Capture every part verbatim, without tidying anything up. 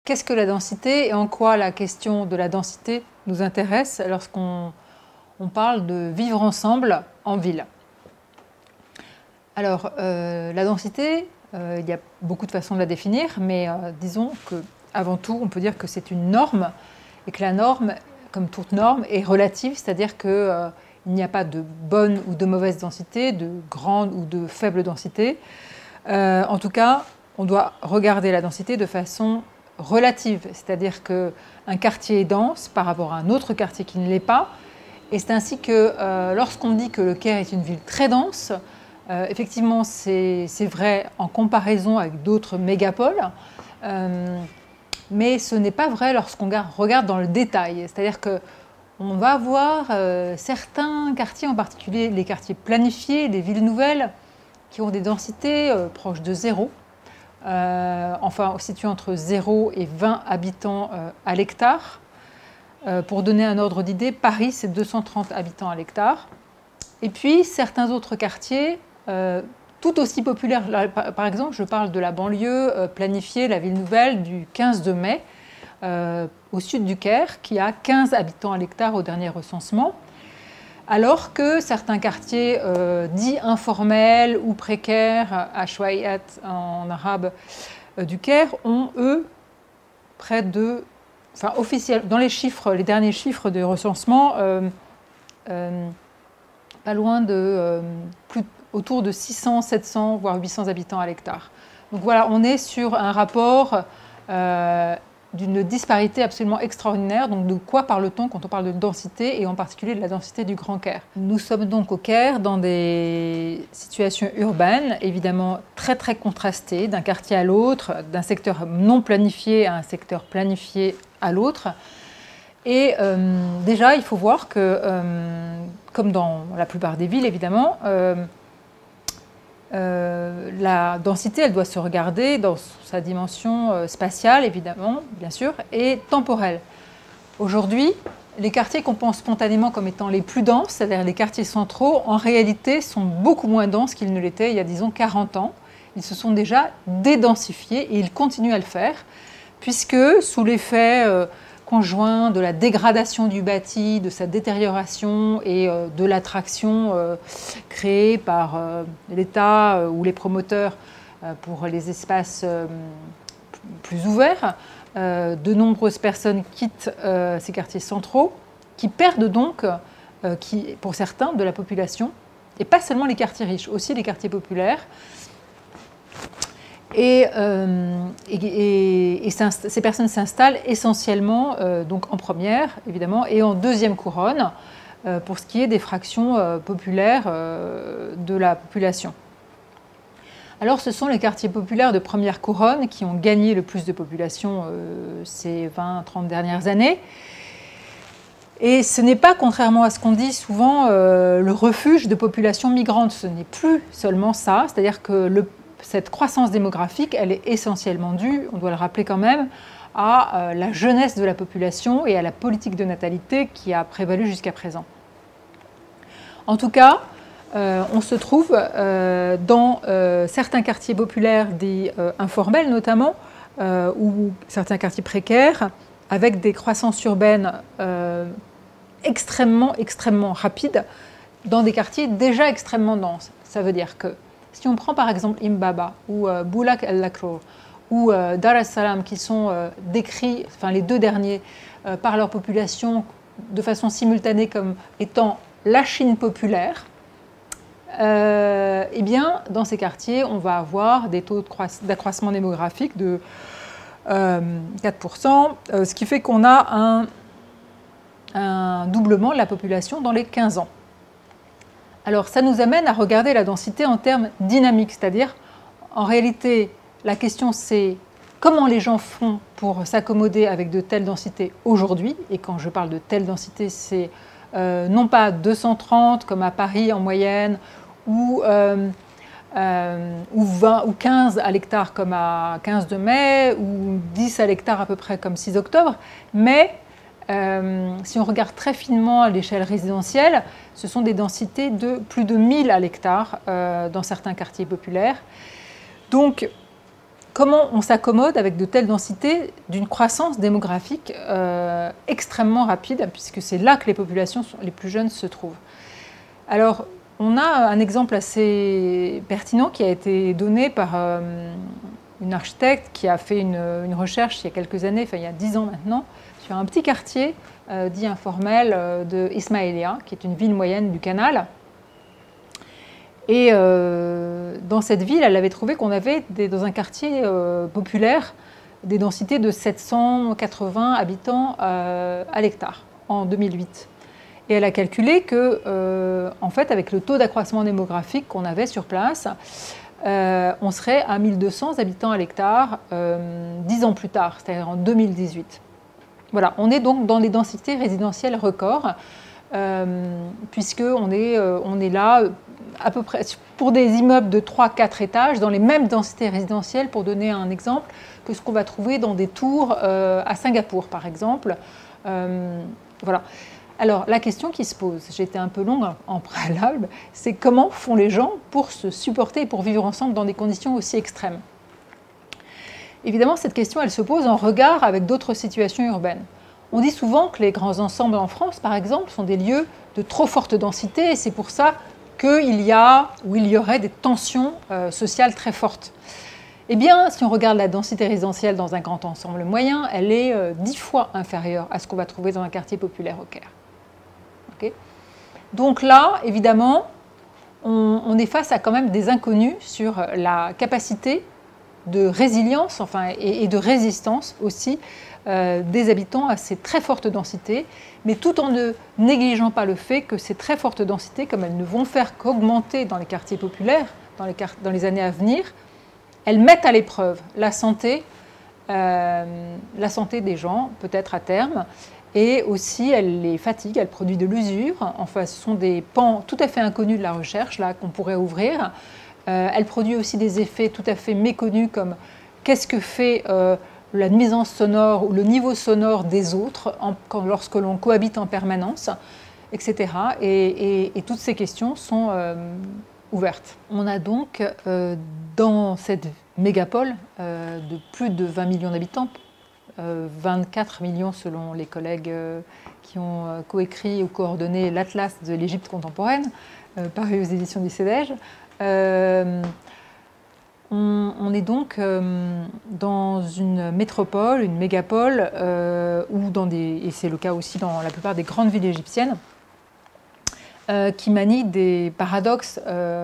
Qu'est-ce que la densité et en quoi la question de la densité nous intéresse lorsqu'on on parle de vivre ensemble en ville? Alors, euh, la densité, euh, il y a beaucoup de façons de la définir, mais euh, disons qu'avant tout, on peut dire que c'est une norme et que la norme, comme toute norme, est relative, c'est-à-dire qu'il euh, n'y a pas de bonne ou de mauvaise densité, de grande ou de faible densité. Euh, en tout cas, on doit regarder la densité de façon relative, c'est-à-dire qu'un quartier est dense par rapport à un autre quartier qui ne l'est pas. Et c'est ainsi que euh, lorsqu'on dit que le Caire est une ville très dense, euh, effectivement c'est vrai en comparaison avec d'autres mégapoles, euh, mais ce n'est pas vrai lorsqu'on regarde dans le détail. C'est-à-dire qu'on va avoir euh, certains quartiers, en particulier les quartiers planifiés, les villes nouvelles, qui ont des densités euh, proches de zéro. Euh, enfin situé entre zéro et vingt habitants euh, à l'hectare. Euh, pour donner un ordre d'idée, Paris, c'est deux cent trente habitants à l'hectare. Et puis, certains autres quartiers, euh, tout aussi populaires. Là, par, par exemple, je parle de la banlieue euh, planifiée, la ville nouvelle, du quinze de mai, euh, au sud du Caire, qui a quinze habitants à l'hectare au dernier recensement. Alors que certains quartiers euh, dits informels ou précaires, Ashwayat en arabe, euh, du Caire, ont, eux, près de, enfin officiel, dans les chiffres, les derniers chiffres de recensement, euh, euh, pas loin de, euh, plus, autour de six cents, sept cents, voire huit cents habitants à l'hectare. Donc voilà, on est sur un rapport euh, d'une disparité absolument extraordinaire. Donc de quoi parle-t-on quand on parle de densité et en particulier de la densité du Grand Caire? Nous sommes donc au Caire dans des situations urbaines évidemment très très contrastées d'un quartier à l'autre, d'un secteur non planifié à un secteur planifié à l'autre. Et euh, déjà il faut voir que, euh, comme dans la plupart des villes évidemment, euh, Euh, la densité, elle doit se regarder dans sa dimension euh, spatiale, évidemment, bien sûr, et temporelle. Aujourd'hui, les quartiers qu'on pense spontanément comme étant les plus denses, c'est-à-dire les quartiers centraux, en réalité sont beaucoup moins denses qu'ils ne l'étaient il y a, disons, quarante ans. Ils se sont déjà dédensifiés et ils continuent à le faire, puisque sous l'effet euh, conjoint de la dégradation du bâti, de sa détérioration et euh, de l'attraction euh, créée par euh, l'État euh, ou les promoteurs euh, pour les espaces euh, plus ouverts, euh, de nombreuses personnes quittent euh, ces quartiers centraux, qui perdent donc, euh, qui, pour certains, de la population, et pas seulement les quartiers riches, aussi les quartiers populaires. Et, euh, et, et, et ces personnes s'installent essentiellement euh, donc en première, évidemment, et en deuxième couronne, euh, pour ce qui est des fractions euh, populaires euh, de la population. Alors, ce sont les quartiers populaires de première couronne qui ont gagné le plus de population euh, ces vingt à trente dernières années. Et ce n'est pas, contrairement à ce qu'on dit souvent, euh, le refuge de populations migrantes. Ce n'est plus seulement ça, c'est-à-dire que le cette croissance démographique, elle est essentiellement due, on doit le rappeler quand même, à euh, la jeunesse de la population et à la politique de natalité qui a prévalu jusqu'à présent. En tout cas, euh, on se trouve euh, dans euh, certains quartiers populaires dits euh, informels notamment, euh, ou certains quartiers précaires, avec des croissances urbaines euh, extrêmement, extrêmement rapides, dans des quartiers déjà extrêmement denses. Ça veut dire que si on prend par exemple Imbaba ou euh, Boulak el-Lakrour ou euh, Dar es-Salam, qui sont euh, décrits, enfin les deux derniers, euh, par leur population de façon simultanée comme étant la Chine populaire, euh, eh bien dans ces quartiers, on va avoir des taux d'accroissement démographique de euh, quatre pour cent, euh, ce qui fait qu'on a un, un doublement de la population dans les quinze ans. Alors ça nous amène à regarder la densité en termes dynamiques, c'est-à-dire en réalité la question c'est comment les gens font pour s'accommoder avec de telles densités aujourd'hui, et quand je parle de telle densité c'est euh, non pas deux cent trente comme à Paris en moyenne ou, euh, euh, ou, vingt, ou quinze à l'hectare comme à quinze de mai ou dix à l'hectare à peu près comme six octobre, mais Euh, si on regarde très finement à l'échelle résidentielle, ce sont des densités de plus de mille à l'hectare euh, dans certains quartiers populaires. Donc, comment on s'accommode avec de telles densités d'une croissance démographique euh, extrêmement rapide, puisque c'est là que les populations les plus jeunes se trouvent. Alors, on a un exemple assez pertinent qui a été donné par euh, une architecte qui a fait une, une recherche il y a quelques années, enfin il y a dix ans maintenant, sur un petit quartier euh, dit informel euh, de Ismailia, qui est une ville moyenne du Canal. Et euh, dans cette ville, elle avait trouvé qu'on avait, des, dans un quartier euh, populaire, des densités de sept cent quatre-vingts habitants euh, à l'hectare en deux mille huit. Et elle a calculé que, euh, en fait, avec le taux d'accroissement démographique qu'on avait sur place, euh, on serait à mille deux cents habitants à l'hectare euh, dix ans plus tard, c'est-à-dire en deux mille dix-huit. Voilà, on est donc dans les densités résidentielles records, euh, puisqu'on est, euh, on est là à peu près pour des immeubles de trois à quatre étages, dans les mêmes densités résidentielles, pour donner un exemple, que ce qu'on va trouver dans des tours euh, à Singapour, par exemple. Euh, voilà. Alors, la question qui se pose, j'ai été un peu longue en préalable, c'est comment font les gens pour se supporter et pour vivre ensemble dans des conditions aussi extrêmes? Évidemment, cette question, elle se pose en regard avec d'autres situations urbaines. On dit souvent que les grands ensembles en France, par exemple, sont des lieux de trop forte densité, et c'est pour ça qu'il y a ou il y aurait des tensions euh, sociales très fortes. Eh bien, si on regarde la densité résidentielle dans un grand ensemble moyen, elle est euh, dix fois inférieure à ce qu'on va trouver dans un quartier populaire au Caire. Okay. Donc là, évidemment, on, on est face à quand même des inconnus sur la capacité de résilience enfin, et, et de résistance aussi euh, des habitants à ces très fortes densités, mais tout en ne négligeant pas le fait que ces très fortes densités, comme elles ne vont faire qu'augmenter dans les quartiers populaires dans les, dans les années à venir, elles mettent à l'épreuve la santé, euh, la santé des gens, peut-être à terme, et aussi elles les fatiguent, elles produisent de l'usure. Enfin, ce sont des pans tout à fait inconnus de la recherche là qu'on pourrait ouvrir. Euh, elle produit aussi des effets tout à fait méconnus comme qu'est-ce que fait euh, la nuisance sonore ou le niveau sonore des autres en, quand, lorsque l'on cohabite en permanence, et cetera. Et, et, et toutes ces questions sont euh, ouvertes. On a donc euh, dans cette mégapole euh, de plus de vingt millions d'habitants, euh, vingt-quatre millions selon les collègues euh, qui ont euh, coécrit ou coordonné l'Atlas de l'Égypte contemporaine, euh, paru aux éditions du CEDEJ. Euh, on, on est donc euh, dans une métropole, une mégapole, euh, ou dans des, et c'est le cas aussi dans la plupart des grandes villes égyptiennes, euh, qui manient des paradoxes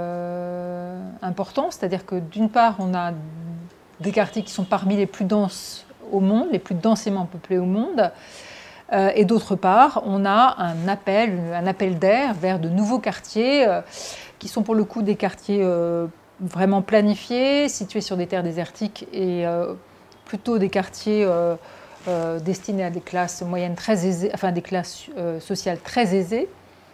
euh, importants, c'est-à-dire que d'une part, on a des quartiers qui sont parmi les plus denses au monde, les plus densément peuplés au monde, euh, et d'autre part, on a un appel, un appel d'air vers de nouveaux quartiers, euh, qui sont pour le coup des quartiers euh, vraiment planifiés, situés sur des terres désertiques et euh, plutôt des quartiers euh, euh, destinés à des classes moyennes très aisées, enfin des classes euh, sociales très aisées,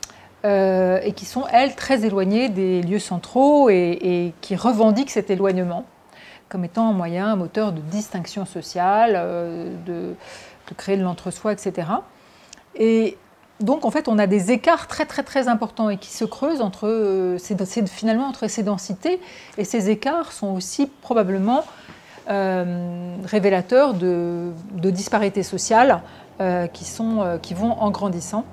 euh, et qui sont, elles, très éloignées des lieux centraux et, et qui revendiquent cet éloignement comme étant un moyen, un moteur de distinction sociale, euh, de, de créer de l'entre-soi, et cetera. Et donc, en fait, on a des écarts très, très, très importants et qui se creusent entre, euh, ces, finalement entre ces densités. Et ces écarts sont aussi probablement euh, révélateurs de, de disparités sociales euh, qui, sont, euh, qui vont en grandissant.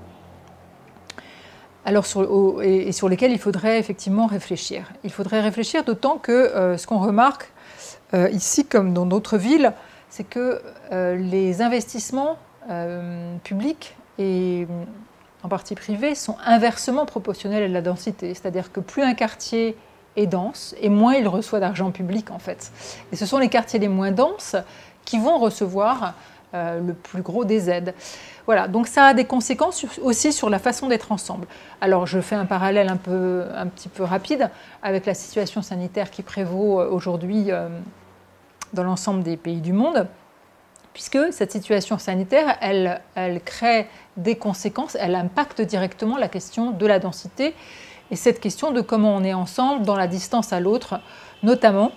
Alors, sur, au, et, et sur lesquels il faudrait effectivement réfléchir. Il faudrait réfléchir d'autant que euh, ce qu'on remarque euh, ici, comme dans d'autres villes, c'est que euh, les investissements euh, publics et en partie privés sont inversement proportionnels à la densité. C'est-à-dire que plus un quartier est dense, et moins il reçoit d'argent public, en fait. Et ce sont les quartiers les moins denses qui vont recevoir euh, le plus gros des aides. Voilà, donc ça a des conséquences sur, aussi sur la façon d'être ensemble. Alors, je fais un parallèle un, peu, un petit peu rapide avec la situation sanitaire qui prévaut aujourd'hui euh, dans l'ensemble des pays du monde, puisque cette situation sanitaire, elle, elle crée des conséquences, elle impacte directement la question de la densité et cette question de comment on est ensemble dans la distance à l'autre, notamment.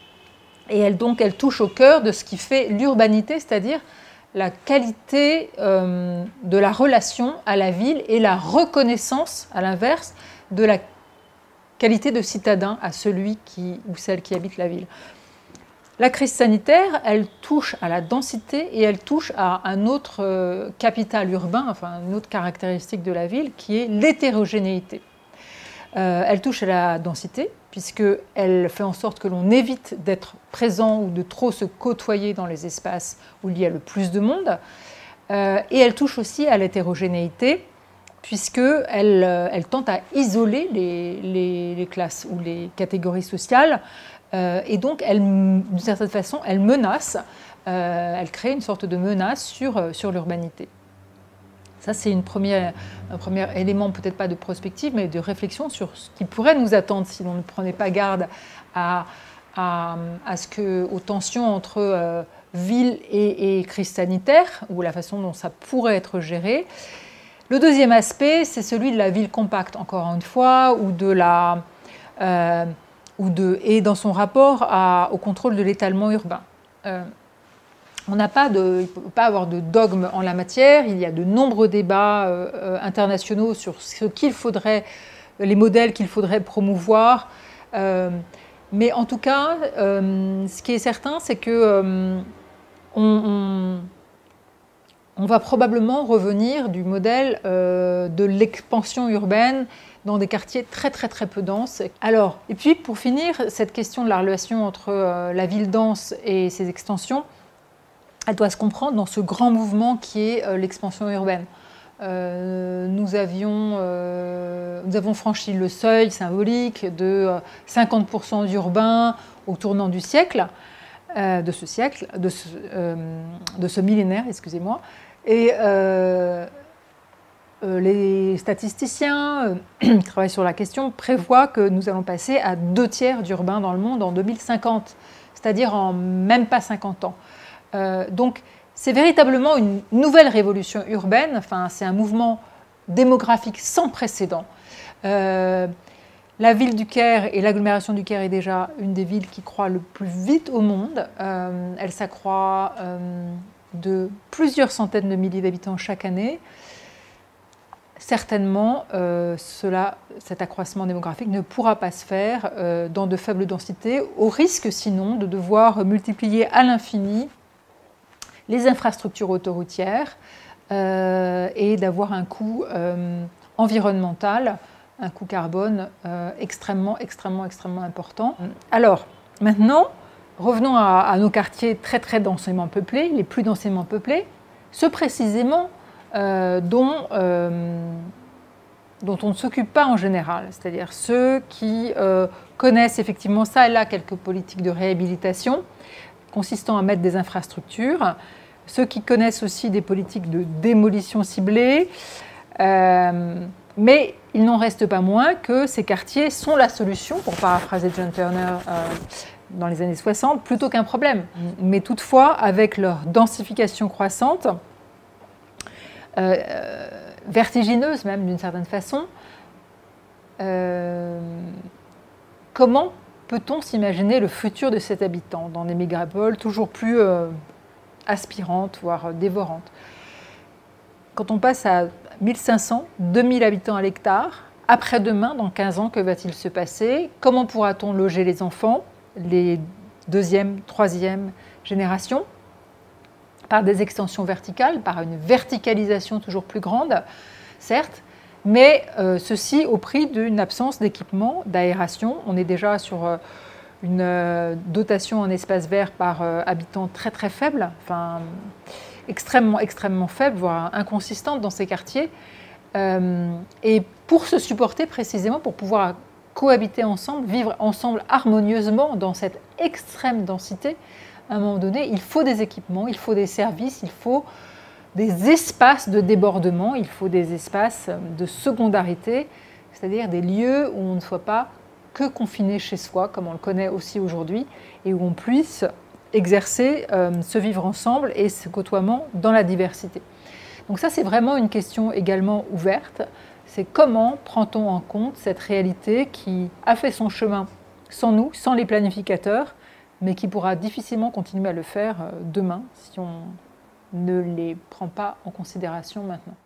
Et elle, donc, elle touche au cœur de ce qui fait l'urbanité, c'est-à-dire la qualité euh, de la relation à la ville et la reconnaissance, à l'inverse, de la qualité de citadin à celui qui, ou celle qui habite la ville. La crise sanitaire, elle touche à la densité et elle touche à un autre euh, capital urbain, enfin une autre caractéristique de la ville, qui est l'hétérogénéité. Euh, elle touche à la densité, puisqu'elle fait en sorte que l'on évite d'être présent ou de trop se côtoyer dans les espaces où il y a le plus de monde. Euh, et elle touche aussi à l'hétérogénéité, puisqu'elle euh, elle tente à isoler les, les, les classes ou les catégories sociales. Euh, et donc, d'une certaine façon, elle menace, euh, elle crée une sorte de menace sur, euh, sur l'urbanité. Ça, c'est une première, un premier élément, peut-être pas de prospective, mais de réflexion sur ce qui pourrait nous attendre si l'on ne prenait pas garde à, à, à ce que, aux tensions entre euh, ville et, et crise sanitaire, ou la façon dont ça pourrait être géré. Le deuxième aspect, c'est celui de la ville compacte, encore une fois, ou de la... Euh, ou de, et dans son rapport à, au contrôle de l'étalement urbain. Euh, on n'a pas de, il ne peut pas avoir de dogme en la matière. Il y a de nombreux débats euh, internationaux sur ce qu'il faudrait, les modèles qu'il faudrait promouvoir. Euh, mais en tout cas, euh, ce qui est certain, c'est que euh, on, on, on va probablement revenir du modèle euh, de l'expansion urbaine dans des quartiers très très très peu denses. Alors, et puis pour finir, cette question de la relation entre euh, la ville dense et ses extensions, elle doit se comprendre dans ce grand mouvement qui est euh, l'expansion urbaine. Euh, nous, avions, euh, nous avons franchi le seuil symbolique de cinquante pour cent d'urbain au tournant du siècle, euh, de ce siècle, de ce, euh, de ce millénaire, excusez-moi. Et euh, les statisticiens qui travaillent sur la question prévoient que nous allons passer à deux tiers d'urbain dans le monde en deux mille cinquante, c'est-à-dire en même pas cinquante ans. Euh, donc c'est véritablement une nouvelle révolution urbaine, enfin, c'est un mouvement démographique sans précédent. Euh, la ville du Caire et l'agglomération du Caire est déjà une des villes qui croît le plus vite au monde. Euh, elle s'accroît euh, de plusieurs centaines de milliers d'habitants chaque année. Certainement, euh, cela, cet accroissement démographique ne pourra pas se faire euh, dans de faibles densités, au risque sinon de devoir multiplier à l'infini les infrastructures autoroutières euh, et d'avoir un coût euh, environnemental, un coût carbone euh, extrêmement, extrêmement, extrêmement important. Alors, maintenant, revenons à, à nos quartiers très, très densément peuplés, les plus densément peuplés, ceux précisément Euh, dont, euh, dont on ne s'occupe pas en général, c'est-à-dire ceux qui euh, connaissent effectivement ça et là quelques politiques de réhabilitation consistant à mettre des infrastructures, ceux qui connaissent aussi des politiques de démolition ciblée, euh, mais il n'en reste pas moins que ces quartiers sont la solution, pour paraphraser John Turner euh, dans les années soixante, plutôt qu'un problème. Mais toutefois, avec leur densification croissante, Euh, vertigineuse même d'une certaine façon, euh, comment peut-on s'imaginer le futur de cet habitant dans des mégapoles toujours plus euh, aspirantes, voire dévorantes? Quand on passe à mille cinq cents, deux mille habitants à l'hectare, après-demain, dans quinze ans, que va-t-il se passer? Comment pourra-t-on loger les enfants, les deuxième, troisième générations? Par des extensions verticales, par une verticalisation toujours plus grande, certes, mais euh, ceci au prix d'une absence d'équipement, d'aération. On est déjà sur euh, une euh, dotation en espace vert par euh, habitant très très faible, enfin extrêmement extrêmement faible, voire inconsistante dans ces quartiers. Euh, et pour se supporter précisément, pour pouvoir cohabiter ensemble, vivre ensemble harmonieusement dans cette extrême densité, à un moment donné, il faut des équipements, il faut des services, il faut des espaces de débordement, il faut des espaces de secondarité, c'est-à-dire des lieux où on ne soit pas que confiné chez soi, comme on le connaît aussi aujourd'hui, et où on puisse exercer euh, ce vivre ensemble et ce côtoiement dans la diversité. Donc ça, c'est vraiment une question également ouverte. C'est comment prend-on en compte cette réalité qui a fait son chemin sans nous, sans les planificateurs, mais qui pourra difficilement continuer à le faire demain si on ne les prend pas en considération maintenant.